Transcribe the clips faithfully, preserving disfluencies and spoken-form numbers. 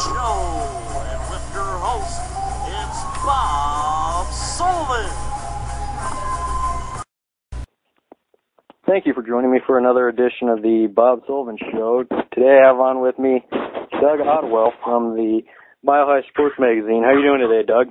Show. And with your host, it's Bob Sullivan. Thank you for joining me for another edition of the Bob Sullivan Show. Today I have on with me Doug Ottewill from the Mile High Sports Magazine. How are you doing today, Doug?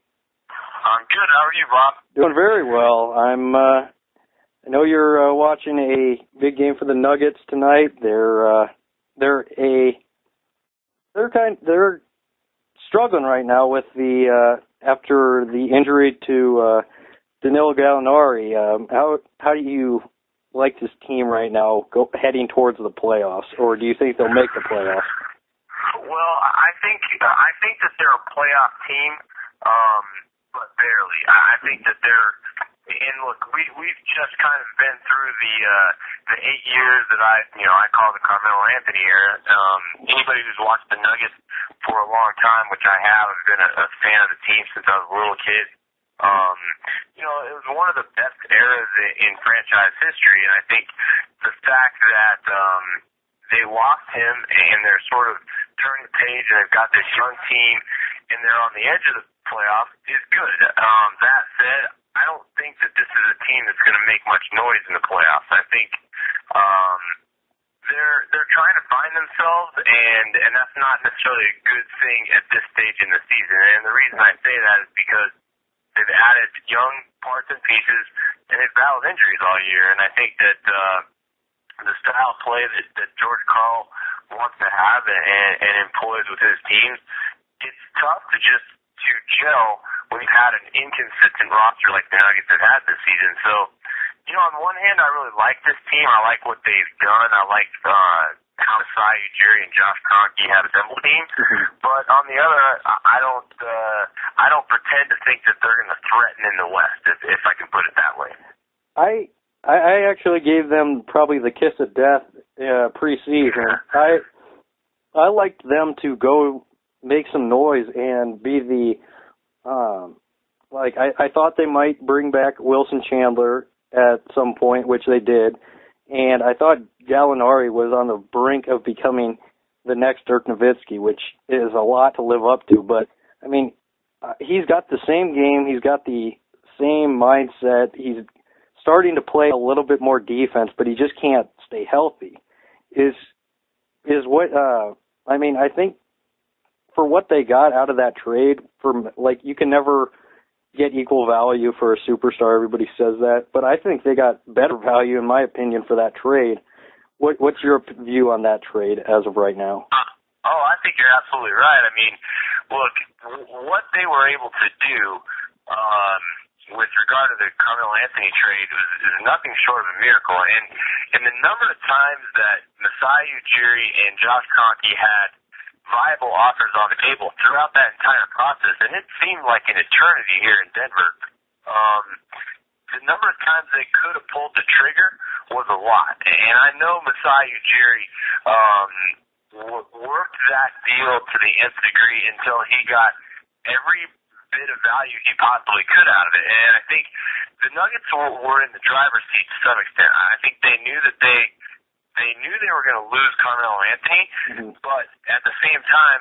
I'm good. How are you, Bob? Doing very well. I'm. Uh, I know you're uh, watching a big game for the Nuggets tonight. They're uh, they're a they're kind they're struggling right now with the uh, after the injury to uh, Danilo Gallinari. Um, how how do you like this team right now go, heading towards the playoffs, or do you think they'll make the playoffs? Well, I think I think that they're a playoff team, um, but barely. I think that they're, and look, we we've just kind of been through the uh, the eight years that I you know I call the Carmelo Anthony era. Um, anybody who's watched the Nuggets for a long time, which I have, I've been a, a fan of the team since I was a little kid. Um, you know, it was one of the best eras in, in franchise history, and I think the fact that um, they lost him and they're sort of turning the page and they've got this young team and they're on the edge of the playoffs is good. Um, that said, I don't think that this is a team that's going to make much noise in the playoffs. I think um, they're they're trying to find themselves, and and that's not necessarily a good thing at this stage in the season. And the reason I say that is because they've added young parts and pieces, and they've battled injuries all year. And I think that uh, the style of play that, that George Karl wants to have and, and employs with his teams, it's tough to just to gel when you've had an inconsistent roster like the Nuggets have had this season. So, you know, on one hand, I really like this team. I like what they've done. I like uh, how Masai Ujiri and Josh Kroenke have assembled a team. But on the other, I don't, uh, I don't pretend to think that they're going to threaten in the West, if, if I can put it that way. I I actually gave them probably the kiss of death uh, preseason. I I liked them to go make some noise and be the um, like I, I thought they might bring back Wilson Chandler at some point, which they did, and I thought Gallinari was on the brink of becoming the next Dirk Nowitzki, which is a lot to live up to. But I mean, uh, he's got the same game, he's got the same mindset, he's starting to play a little bit more defense, but he just can't stay healthy. Is is what uh, I mean? I think for what they got out of that trade, for like you can never get equal value for a superstar. Everybody says that, but I think they got better value, in my opinion, for that trade. What what's your view on that trade as of right now? Uh, oh, I think you're absolutely right. I mean, look, what they were able to do. Um, with regard to the Carmelo Anthony trade, was, is nothing short of a miracle. And, and the number of times that Masai Ujiri and Josh Kroenke had viable offers on the table throughout that entire process, and it seemed like an eternity here in Denver, um, the number of times they could have pulled the trigger was a lot. And I know Masai Ujiri um, w- worked that deal to the nth degree until he got every bit of value he possibly could out of it. And I think the Nuggets were, were in the driver's seat to some extent. I think they knew that they they knew they were going to lose Carmelo Anthony, mm-hmm. but at the same time,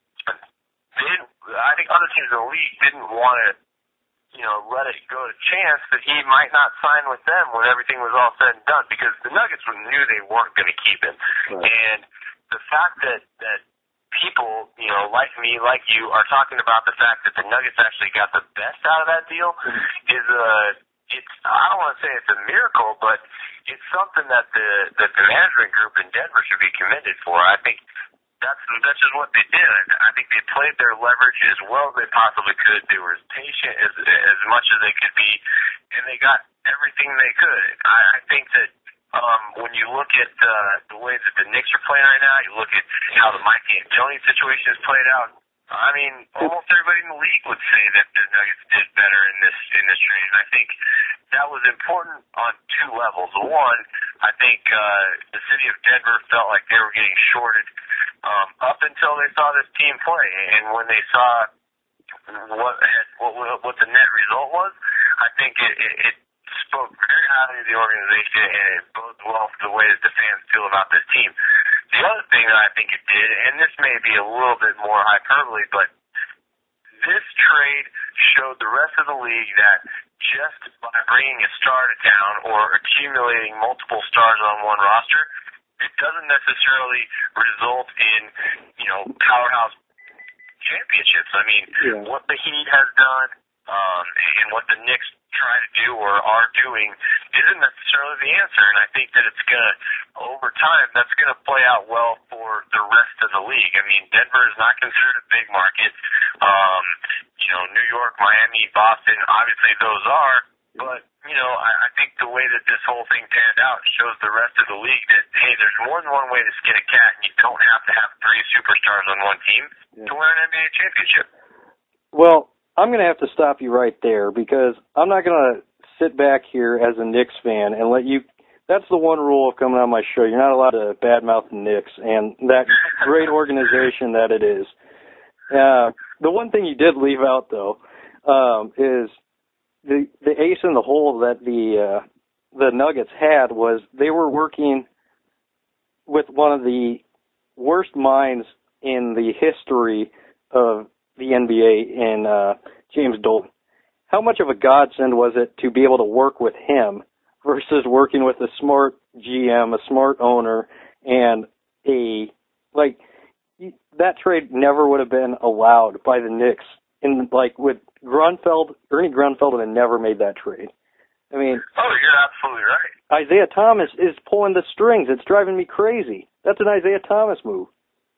they didn't, I think other teams in the league didn't want to, you know, let it go to chance that he might not sign with them when everything was all said and done, because the Nuggets knew they weren't going to keep him. Right. And the fact that that people, you know, like me, like you, are talking about the fact that the Nuggets actually got the best out of that deal is a, it's, I don't want to say it's a miracle, but it's something that the that the management group in Denver should be commended for. I think that's that's just what they did. I think they played their leverage as well as they possibly could. They were as patient as as much as they could be, and they got everything they could. I, I think that Um, when you look at uh, the way that the Knicks are playing right now, you look at how the Mike D'Antoni situation has played out. I mean, almost everybody in the league would say that the Nuggets did better in this in this trade, and I think that was important on two levels. One, I think uh, the city of Denver felt like they were getting shorted um, up until they saw this team play, and when they saw what what, what the net result was, I think it. it, it spoke very highly of the organization, and it bodes well for the way that the fans feel about this team. the other thing that I think it did, and this may be a little bit more hyperbole, but this trade showed the rest of the league that just by bringing a star to town or accumulating multiple stars on one roster, it doesn't necessarily result in, you know, powerhouse championships. I mean, yeah. What the Heat has done um, and what the Knicks try to do or are doing isn't necessarily the answer. And I think that it's going to, over time, that's going to play out well for the rest of the league. I mean, Denver is not considered a big market. Um, you know, New York, Miami, Boston, obviously those are. But, you know, I, I think the way that this whole thing panned out shows the rest of the league that, hey, there's more than one way to skin a cat, and you don't have to have three superstars on one team yeah. to win an N B A championship. Well, I'm going to have to stop you right there because I'm not going to sit back here as a Knicks fan and let you – that's the one rule of coming on my show. You're not allowed to badmouth the Knicks and that great organization that it is. Uh, the one thing you did leave out, though, um, is – The the ace in the hole that the uh, the Nuggets had was they were working with one of the worst minds in the history of the N B A in uh, James Dolan. How much of a godsend was it to be able to work with him versus working with a smart G M, a smart owner, and a like that trade never would have been allowed by the Knicks. In like with Grunfeld, Ernie Grunfeld would have never made that trade. I mean, oh, you're absolutely right. Isaiah Thomas is pulling the strings. It's driving me crazy. That's an Isaiah Thomas move.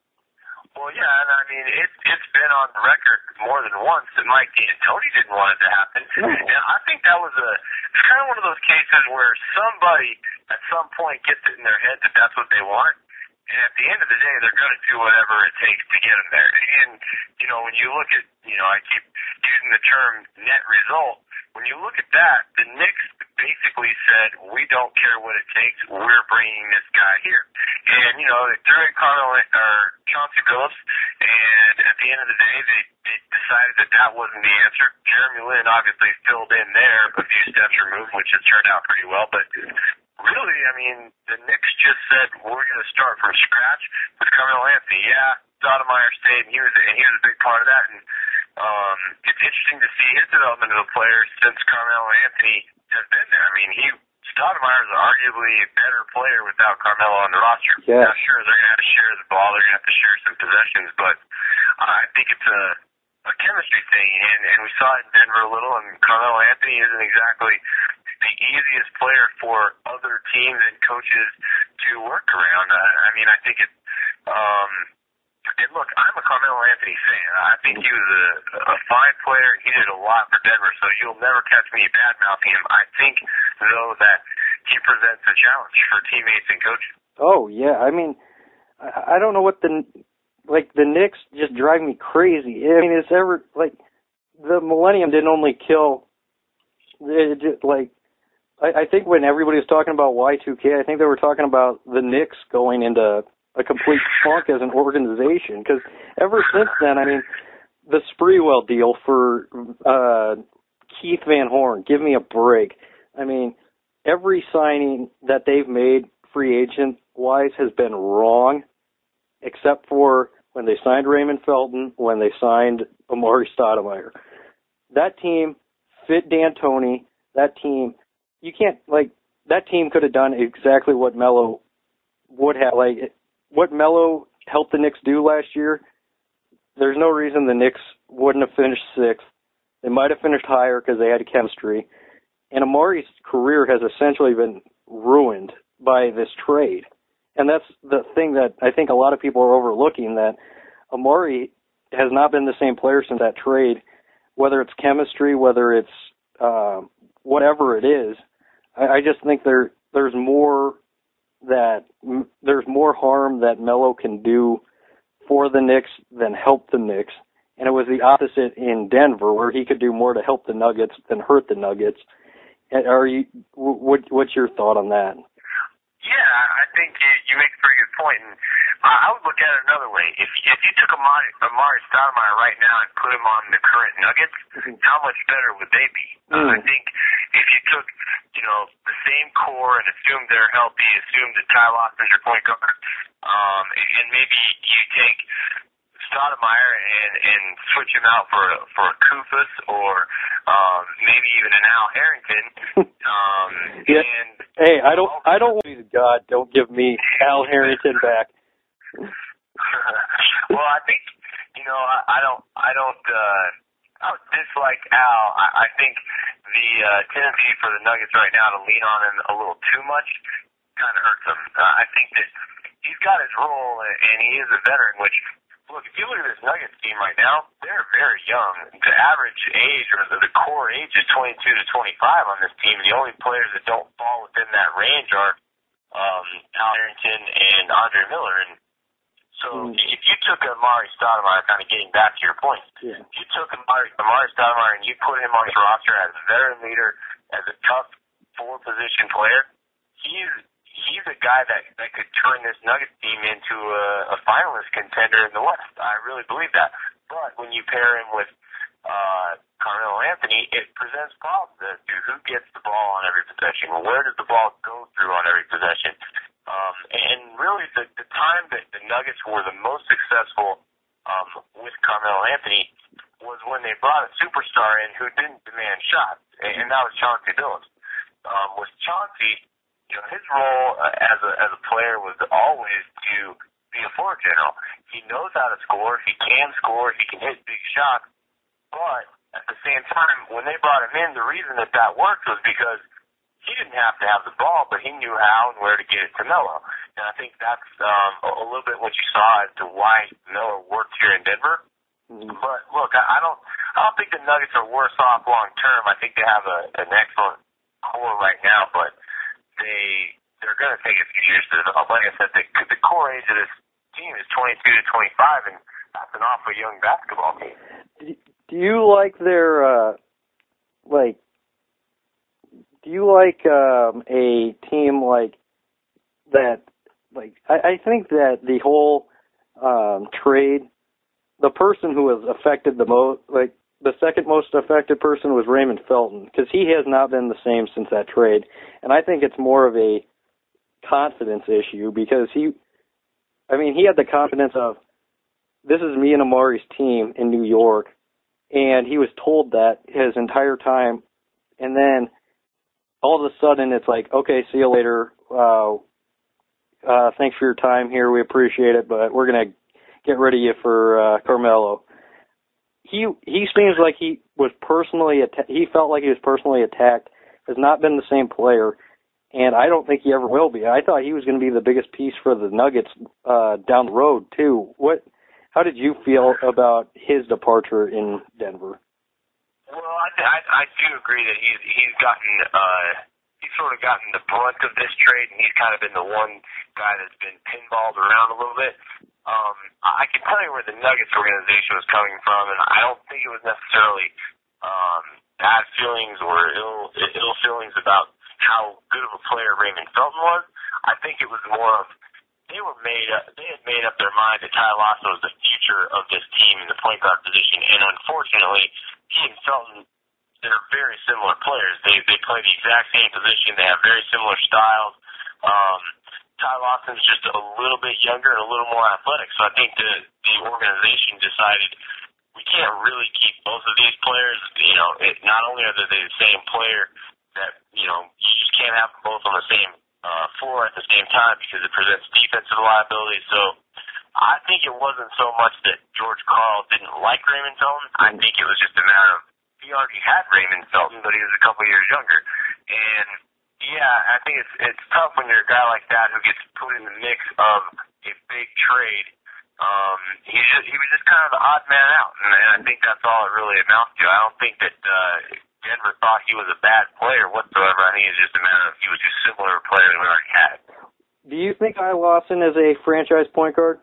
Well, yeah, and I mean, it, it's been on the record more than once that Mike D'Antoni didn't want it to happen. No. And I think that was a it's kind of one of those cases where somebody at some point gets it in their head that that's what they want. And at the end of the day, they're going to do whatever it takes to get them there. And, you know, when you look at, you know, I keep using the term net result. When you look at that, the Knicks basically said, we don't care what it takes. We're bringing this guy here. And, you know, they threw in Carmelo or Chauncey Billups. And at the end of the day, they, they decided that that wasn't the answer. Jeremy Lin obviously filled in there a few steps removed, which has turned out pretty well. But really, I mean, the Knicks just said we're going to start from scratch with Carmelo Anthony. Yeah, Stoudemire stayed, and he was and he was a big part of that. And um, it's interesting to see his development as a player since Carmelo Anthony has been there. I mean, he Stoudemire is arguably a better player without Carmelo on the roster. Yeah. Now, sure, they're going to have to share the ball, they're going to have to share some possessions, but uh, I think it's a a chemistry thing, and, and we saw it in Denver a little, and Carmelo Anthony isn't exactly the easiest player for other teams and coaches to work around. I, I mean, I think it, um, and look, I'm a Carmelo Anthony fan. I think he was a, a fine player. He did a lot for Denver, so you'll never catch me bad-mouthing him. I think, though, that he presents a challenge for teammates and coaches. Oh, yeah. I mean, I, I don't know what the... Like, the Knicks just drive me crazy. I mean, it's ever, like, the Millennium didn't only kill, it just, like, I, I think when everybody was talking about Y two K, I think they were talking about the Knicks going into a complete funk as an organization. Because ever since then, I mean, the Sprewell deal for uh, Keith Van Horn, give me a break. I mean, every signing that they've made free agent-wise has been wrong, except for when they signed Raymond Felton, when they signed Amari Stoudemire. That team fit D'Antoni. That team, you can't, like, that team could have done exactly what Melo would have. Like, what Melo helped the Knicks do last year, there's no reason the Knicks wouldn't have finished sixth. They might have finished higher because they had chemistry. And Amari's career has essentially been ruined by this trade. And that's the thing that I think a lot of people are overlooking, that Amari has not been the same player since that trade, whether it's chemistry, whether it's uh, whatever it is. I, I just think there there's more that there's more harm that Melo can do for the Knicks than help the Knicks. And it was the opposite in Denver, where he could do more to help the Nuggets than hurt the Nuggets. Are you? What, what's your thought on that? Yeah, I think you, you make a pretty good point, and I, I would look at it another way. If if you took Amari, Amari Stoudemire right now and put him on the current Nuggets, mm-hmm. how much better would they be? Mm. Uh, I think if you took, you know, the same core and assumed they're healthy, assumed that Ty Lawson's your point guard, um, and maybe you take Stoudemire and, and switch him out for a, for a Kufus or um, maybe even an Al Harrington. Um, yeah. And hey, I don't, I don't want to be God. Don't give me Al Harrington back. Well, I think you know I, I don't I don't uh, I don't dislike Al. I, I think the uh, tendency for the Nuggets right now to lean on him a little too much kind of hurts them. Uh, I think that he's got his role and, and he is a veteran, which. Look, if you look at this Nuggets team right now, they're very young. The average age or the, the core age is twenty-two to twenty-five on this team. The only players that don't fall within that range are um, Al Harrington and Andre Miller. And so mm. if you took Amari Stoudemire, kind of getting back to your point, yeah. if you took Amari, Amari Stoudemire and you put him on your roster as a veteran leader, as a tough four-position player, he's he's a guy that, that could turn this Nuggets team into a, a finalist contender in the West. I really believe that. But when you pair him with uh, Carmelo Anthony, it presents problems as to who gets the ball on every possession. Where does the ball go through on every possession? Um, and really, the, the time that the Nuggets were the most successful um, with Carmelo Anthony was when they brought a superstar in who didn't demand shots, and, and that was Chauncey Billups. Um, with Chauncey, you know, his role uh, as a as a player was always to be a floor general. He knows how to score. He can score. He can hit big shots. But at the same time, when they brought him in, the reason that that worked was because he didn't have to have the ball, but he knew how and where to get it to Melo. And I think that's um, a, a little bit what you saw as to why Melo worked here in Denver. Mm-hmm. But look, I, I don't I don't think the Nuggets are worse off long term. I think they have a, an excellent core right now, but they they're going to take a few years to develop. Like I said, the, the core age of this team is twenty-two to twenty-five, and that's an awfully young basketball team. Do you like their uh, like? Do you like um, a team like that? Like I, I think that the whole um, trade, the person who was affected the most, like. The second most affected person was Raymond Felton, because he has not been the same since that trade. And I think it's more of a confidence issue because he, I mean, he had the confidence of, this is me and Amari's team in New York, and he was told that his entire time. And then all of a sudden it's like, okay, see you later. Uh, uh, thanks for your time here. We appreciate it, but we're going to get rid of you for uh, Carmelo. He he seems like he was personally atta- he felt like he was personally attacked. Has not been the same player, and I don't think he ever will be. I thought he was going to be the biggest piece for the Nuggets uh, down the road too. What? How did you feel about his departure in Denver? Well, I I, I do agree that he's he's gotten uh, he's sort of gotten the brunt of this trade, and he's kind of been the one guy that's been pinballed around a little bit. Um, I can tell you where the Nuggets organization was coming from, and I don't think it was necessarily um, bad feelings or ill ill feelings about how good of a player Raymond Felton was. I think it was more of they were made up, they had made up their mind that Ty Lawson was the future of this team in the point guard position, and unfortunately, he and Felton, they're very similar players. They they play the exact same position. They have very similar styles. Um, Ty Lawson's just a little bit younger and a little more athletic, so I think the the organization decided we can't really keep both of these players. You know, it, not only are they the same player, that you know you just can't have them both on the same uh, floor at the same time because it presents defensive liability. So I think it wasn't so much that George Karl didn't like Raymond Felton. I think it was just a matter of he already had Raymond Felton, but he was a couple years younger, and yeah, I think it's it's tough when you're a guy like that who gets put in the mix of a big trade. Um, he just, he was just kind of the odd man out, and, and I think that's all it really amounts to. I don't think that uh, Denver thought he was a bad player whatsoever. I think it's just a matter of he was just similar to a player we already had. Do you think Ty Lawson is a franchise point guard?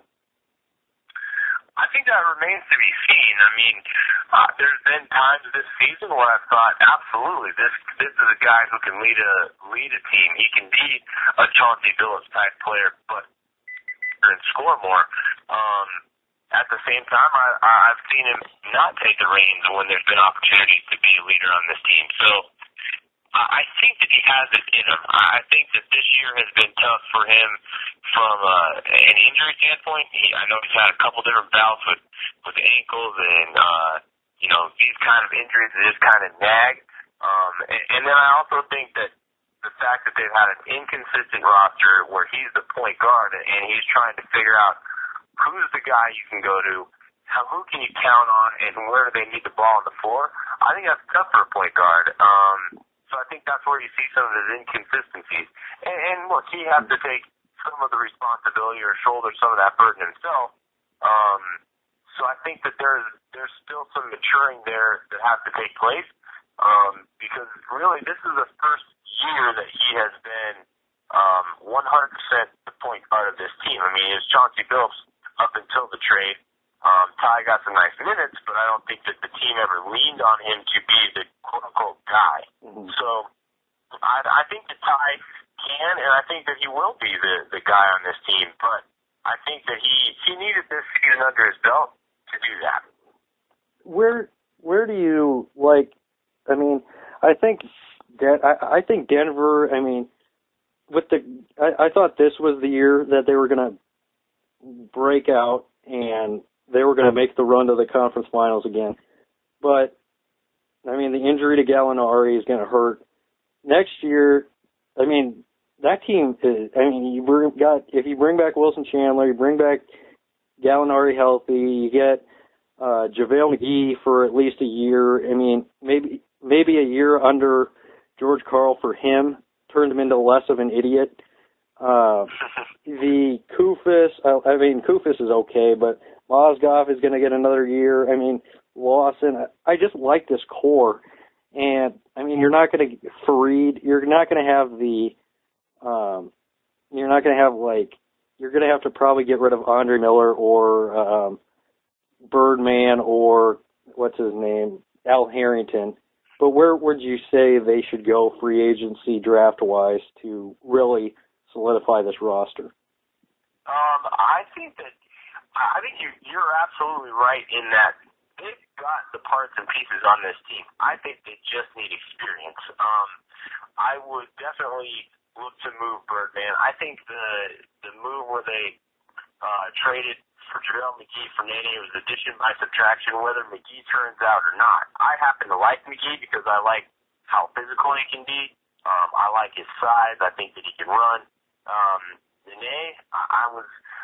I think that remains to be seen. I mean, uh, there's been times this season where I've thought, absolutely, this this is a guy who can lead a lead a team. He can be a Chauncey Billups type player, but and score more. Um, at the same time, I, I've seen him not take the reins when there's been opportunities to be a leader on this team. So I think that he has it in him. I think that this year has been tough for him from uh, an injury standpoint. He, I know he's had a couple different bouts with, with ankles and, uh, you know, these kind of injuries that just kind of nag. Um, and, and then I also think that the fact that they've had an inconsistent roster where he's the point guard and he's trying to figure out who's the guy you can go to, how, who can you count on, and where do they need the ball on the floor. I think that's tough for a point guard. Um, so I think that's where you see some of his inconsistencies. And, and look, he has to take some of the responsibility or shoulder some of that burden himself. Um, so I think that there's there's still some maturing there that has to take place. Um, because really this is the first year that he has been um, one hundred percent the point guard of this team. I mean, it's Chauncey Billups up until the trade. Um, Ty got some nice minutes, but I don't think that the team ever leaned on him to be the quote-unquote guy. Mm-hmm. So I, I think that Ty can, and I think that he will be the, the guy on this team. But I think that he, he needed this season under his belt to do that. Where where do you, like, I mean, I think that I, I think Denver, I mean, with the I, I thought this was the year that they were going to break out and they were going to make the run to the conference finals again. But, I mean, the injury to Gallinari is going to hurt. Next year, I mean, that team is, I mean, you bring, got, if you bring back Wilson Chandler, you bring back Gallinari healthy, you get uh, JaVale McGee for at least a year. I mean, maybe maybe a year under George Karl for him turned him into less of an idiot. Uh, the Kufis, I, I mean, Kufis is okay, but Mozgov is going to get another year. I mean, Lawson, I, I just like this core. And, I mean, you're not going to, Fareed, you're not going to have the, um, you're not going to have, like, you're going to have to probably get rid of Andre Miller or um, Birdman or, what's his name, Al Harrington. But where would you say they should go free agency draft-wise to really solidify this roster? Um, I think that I think you you're absolutely right in that they've got the parts and pieces on this team. I think they just need experience. Um, I would definitely look to move Birdman. I think the the move where they uh, traded for JaVale McGee for Nene was addition by subtraction, whether McGee turns out or not. I happen to like McGee because I like how physical he can be. Um, I like his size. I think that he can run. Um, Nene, I, I was,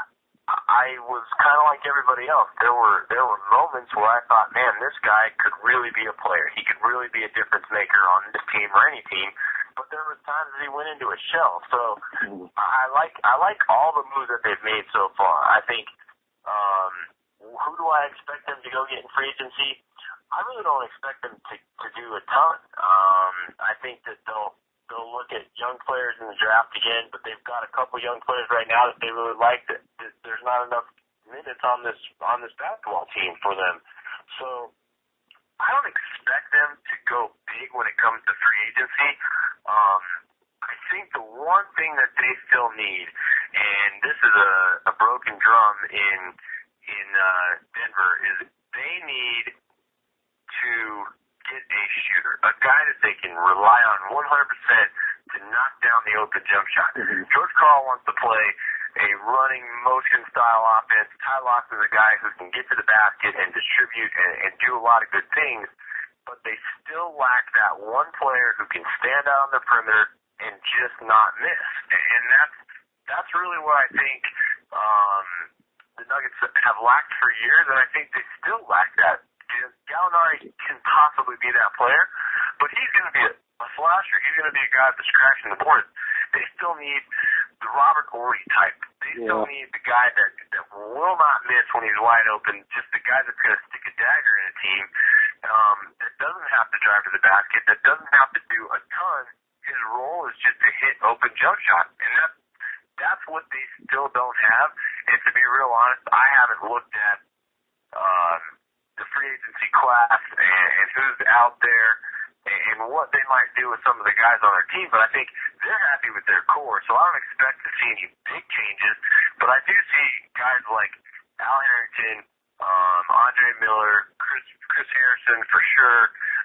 I was kind of like everybody else. There were there were moments where I thought, man, this guy could really be a player. He could really be a difference maker on this team or any team. But there were times that he went into a shell. So I like I like all the moves that they've made so far. I think. Um, who do I expect them to go get in free agency? I really don't expect them to to do a ton. Um, I think that they'll. They'll look at young players in the draft again, but they've got a couple young players right now that they really like. That, that there's not enough minutes on this on this basketball team for them. So I don't expect them to go big when it comes to free agency. Um, I think the one thing that they still need, and this is a, a broken drum in in uh, Denver, is they need to get a shooter, a guy that they can rely on one hundred percent to knock down the open jump shot. Mm-hmm. George Karl wants to play a running motion style offense. Ty Lawson is a guy who can get to the basket and distribute and, and do a lot of good things, but they still lack that one player who can stand out on the perimeter and just not miss. And that's that's really what I think um, the Nuggets have lacked for years, and I think they still lack that. Gallinari can possibly be that player, but he's going to be a, a slasher. He's going to be a guy that's crashing the board. They still need the Robert Horry type. They yeah. still need the guy that, that will not miss when he's wide open, just the guy that's going to stick a dagger in a team, um, that doesn't have to drive to the basket, that doesn't have to do a ton. His role is just to hit open jump shots, and that's, that's what they still don't have. And to be real honest, I haven't looked at um, the free agency class and, and who's out there and what they might do with some of the guys on their team, but I think they're happy with their core, so I don't expect to see any big changes, but I do see guys like Al Harrington, um, Andre Miller, Chris, Chris Harrison for sure,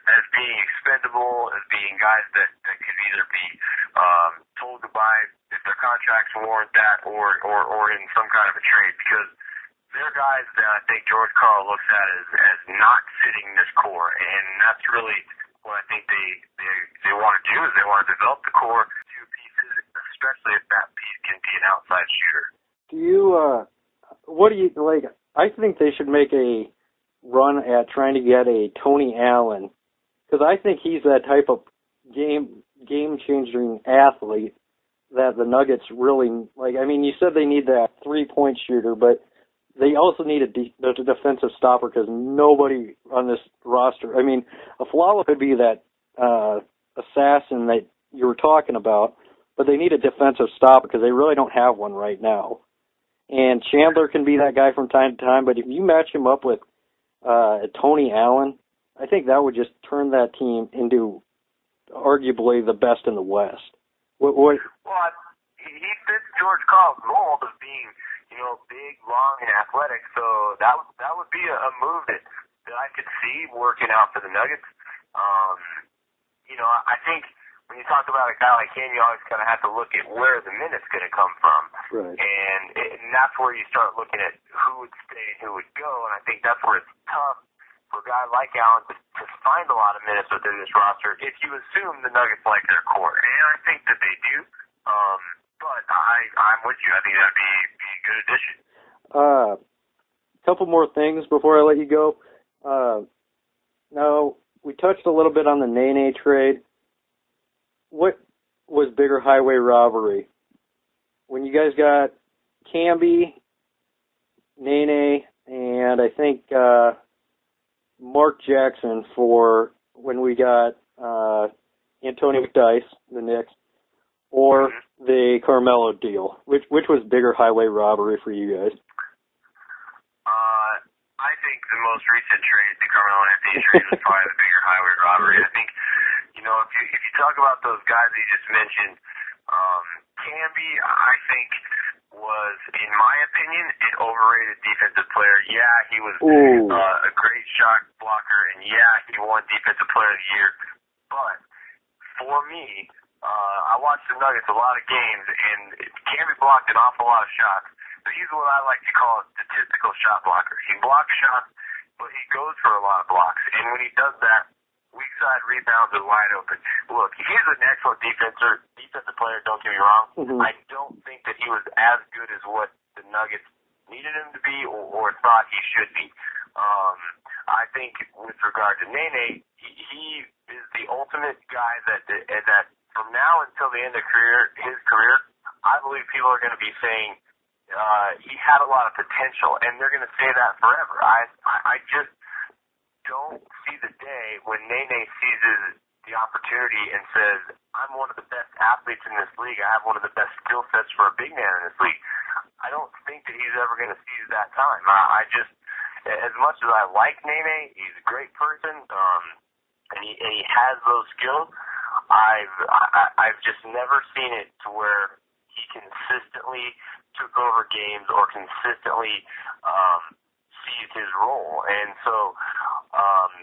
as being expendable, as being guys that, that could either be um, told goodbye if their contracts warrant that, or, or, or in some kind of a trade, because they're guys that I think George Karl looks at as, as not fitting this core, and that's really what I think they, they, they want to do, is they want to develop the core two pieces, especially if that piece can be an outside shooter. Do you, uh, what do you, like, I think they should make a run at trying to get a Tony Allen, because I think he's that type of game, game-changing athlete that the Nuggets really, like, I mean, you said they need that three-point shooter, but they also need a, de- a defensive stopper, because nobody on this roster, I mean, Aflalo could be that uh, assassin that you were talking about, but they need a defensive stopper because they really don't have one right now. And Chandler can be that guy from time to time, but if you match him up with uh, Tony Allen, I think that would just turn that team into arguably the best in the West. What, what, well, he fits George Karl's mold of being, you know, big, long, and athletic. So that that would be a, a move that, that I could see working out for the Nuggets. Um, you know, I think when you talk about a guy like him, you always kind of have to look at where the minute's going to come from. Right. And, and that's where you start looking at who would stay and who would go. And I think that's where it's tough for a guy like Allen to, to find a lot of minutes within this roster if you assume the Nuggets like their core. And I think that they do. Um, but I, I'm with you. I think that would be, be a good addition. A uh, couple more things before I let you go. Uh, now, we touched a little bit on the Nene trade. What was bigger highway robbery? When you guys got Camby, Nene, and I think uh, Mark Jackson for when we got uh, Antonio McDyess, the Knicks, or mm-hmm. the Carmelo deal? Which which was bigger highway robbery for you guys? Uh, I think the most recent trade, the Carmelo Anthony trade, was probably the bigger highway robbery. I think, you know, if you if you talk about those guys you just mentioned, um, Camby, I think, was, in my opinion, an overrated defensive player. Yeah, he was uh, a great shot blocker, and yeah, he won Defensive Player of the Year. But for me, uh, I watched the Nuggets a lot of games, and Camby blocked an awful lot of shots. But he's what I like to call a statistical shot blocker. He blocks shots, but he goes for a lot of blocks. And when he does that, weak side rebounds are wide open. Look, he's an excellent defender, defensive player, don't get me wrong. Mm-hmm. I don't think that he was as good as what the Nuggets needed him to be or, or thought he should be. Um, I think with regard to Nene, he, he is the ultimate guy that, that from now until the end of career, his career, I believe people are going to be saying uh, he had a lot of potential, and they're going to say that forever. I, I, I just don't see the day when Nene seizes the opportunity and says, I'm one of the best athletes in this league. I have one of the best skill sets for a big man in this league. I don't think that he's ever going to seize that time. I, I just, as much as I like Nene, he's a great person, um, and he, and he has those skills. I've, I, I've just never seen it to where he consistently took over games or consistently um, seized his role. And so, um,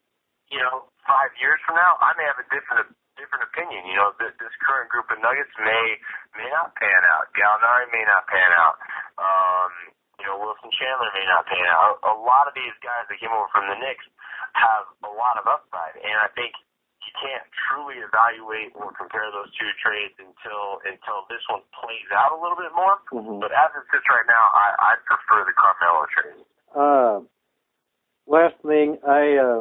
you know, five years from now, I may have a different different opinion. You know, this, this current group of Nuggets may may not pan out. Gallinari may not pan out. Um, you know, Wilson Chandler may not pan out. A, a lot of these guys that came over from the Knicks have a lot of upside, and I think you can't truly evaluate or compare those two trades until until this one plays out a little bit more. Mm-hmm. But as it sits right now, I, I prefer the Carmelo trade. Uh, last thing, I uh,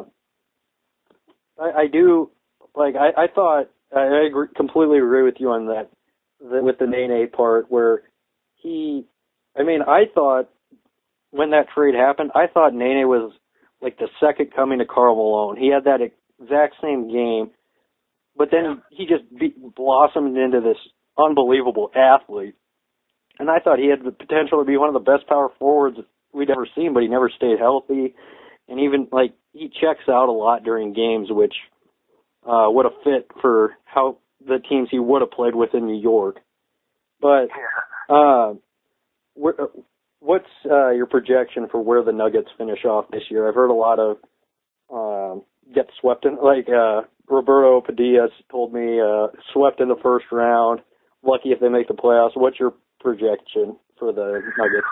I, I do like. I, I thought I, I agree, completely agree with you on that, the, with the Nene part where he. I mean, I thought when that trade happened, I thought Nene was like the second coming to Karl Malone. He had that exact same game, but then he just be, blossomed into this unbelievable athlete. And I thought he had the potential to be one of the best power forwards we'd ever seen, but he never stayed healthy. And even, like, he checks out a lot during games, which uh, would have fit for how the teams he would have played with in New York. But uh, where, what's uh, your projection for where the Nuggets finish off this year? I've heard a lot of uh, get swept in, like uh, Roberto Padilla told me, uh, swept in the first round. Lucky if they make the playoffs. What's your projection for the Nuggets?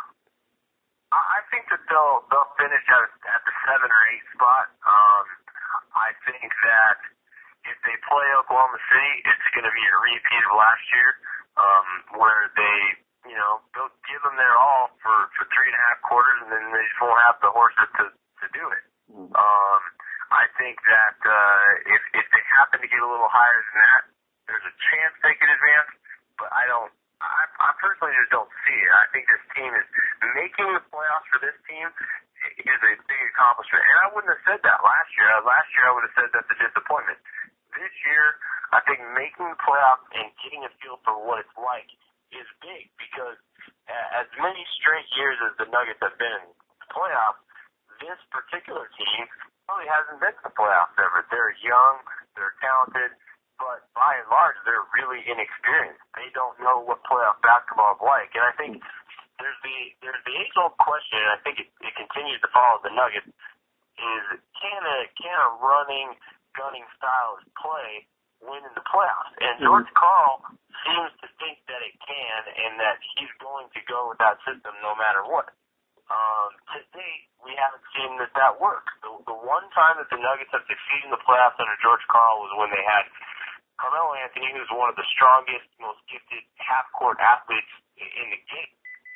I think that they'll they'll finish at, at the seven or eight spot. Um, I think that if they play Oklahoma City, it's going to be a repeat of last year, um, where they, you know, they'll give them their all for, for three and a half quarters, and then they just won't have the horses to, to do it. Um, I think that uh, if, if they happen to get a little higher than that, there's a chance they can advance, but I don't, I, I personally just don't see it. I think this team is, making the playoffs for this team is a big accomplishment. And I wouldn't have said that last year. Last year I would have said that's a disappointment. This year, I think making the playoffs and getting a feel for what it's like is big, because as many straight years as the Nuggets have been in the playoffs, this particular team probably hasn't been to the playoffs ever. They're young, they're talented, but by and large, they're really inexperienced. They don't know what playoff basketball is like. And I think there's the there's the age-old question, and I think it, it continues to follow the Nuggets, is can a, can a running, gunning style of play win in the playoffs? And George Karl seems to think that it can, and that he's going to go with that system no matter what. Um, to date, we haven't seen that that works. The, the one time that the Nuggets have succeeded in the playoffs under George Karl was when they had Carmelo Anthony, who's one of the strongest, most gifted half-court athletes in the game.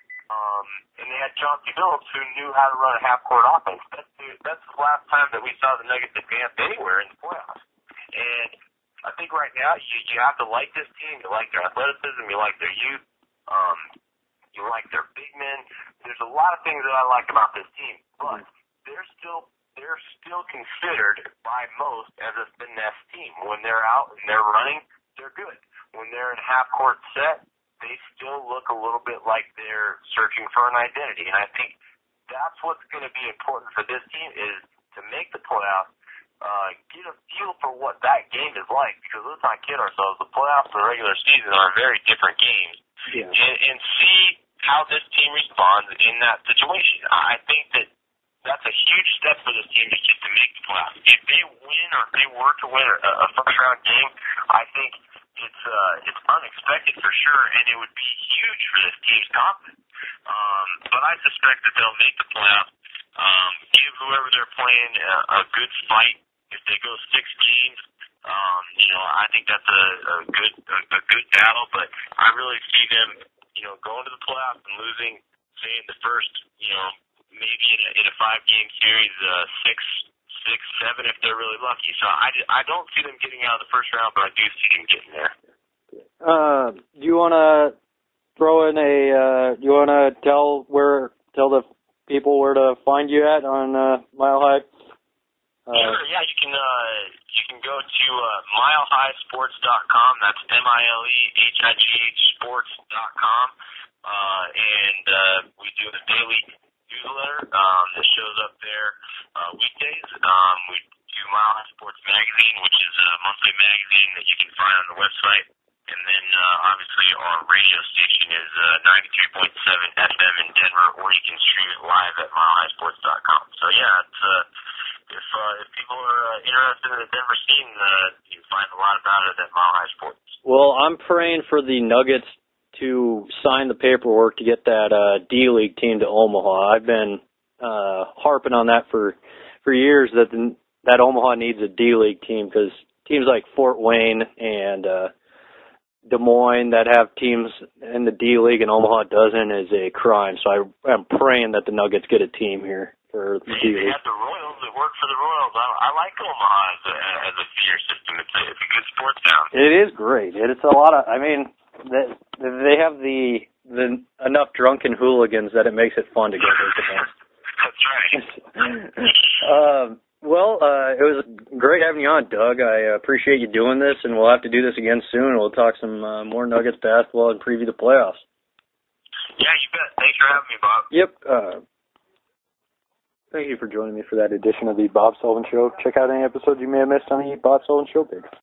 Um, and they had Chauncey Billups, who knew how to run a half-court offense. That's the, that's the last time that we saw the Nuggets advance anywhere in the playoffs. And I think right now you, you have to like this team. You like their athleticism. You like their youth. Um, you like their big men. There's a lot of things that I like about this team, but they're still they're still considered by most as a finesse team. When they're out and they're running, they're good. When they're in half-court set, they still look a little bit like they're searching for an identity. And I think that's what's going to be important for this team, is to make the playoffs, uh, get a feel for what that game is like. Because let's not kid ourselves, the playoffs and the regular season are very different games. Yeah. And, and see how this team responds in that situation. I think that that's a huge step for this team to get to make the playoffs. If they win, or if they were to win a, a first-round game, I think it's uh, it's unexpected for sure, and it would be huge for this team's confidence. Um, but I suspect that they'll make the playoffs, um, give whoever they're playing a, a good fight. If they go six games, um, you know, I think that's a, a good a, a good battle. But I really see them, you know, going to the playoffs and losing, say, in the first, you know, maybe in a, in a five-game series, uh, six, six, seven, if they're really lucky. So I, I don't see them getting out of the first round, but I do see them getting there. Uh, do you want to throw in a? Uh, do you want to tell where tell the people where to find you at on uh, Mile High? Uh, sure. Yeah, you can. Uh, you can go to uh, mile high sports dot com. That's M I L E H I G H sports dot com, uh, and uh, we do a daily newsletter um, that shows up there uh, weekdays. Um, we do Mile High Sports Magazine, which is a monthly magazine that you can find on the website. And then, uh, obviously, our radio station is uh, ninety-three point seven F M in Denver, or you can stream it live at mile high sports dot com. So, yeah, it's, uh, if uh, if people are uh, interested in the Denver scene, uh, you can find a lot about it at Mile High Sports. Well, I'm praying for the Nuggets to sign the paperwork to get that uh, D-League team to Omaha. I've been uh, harping on that for for years, that the, that Omaha needs a D-League team, because teams like Fort Wayne and uh, Des Moines that have teams in the D-League and Omaha doesn't is a crime. So I, I'm praying that the Nuggets get a team here for the hey, D-League. They have the Royals that work for the Royals. I, I like Omaha as a, as a feeder system. It's a, it's a good sports town. It is great. It's a lot of, I mean, they, they have the the enough drunken hooligans that it makes it fun to go there. That's right. um, well, uh, it was great having you on, Doug. I appreciate you doing this, and we'll have to do this again soon. We'll talk some uh, more Nuggets basketball and preview the playoffs. Yeah, you bet. Thanks for having me, Bob. Yep. Uh, thank you for joining me for that edition of the Bob Sullivan Show. Check out any episodes you may have missed on the Bob Sullivan Show page.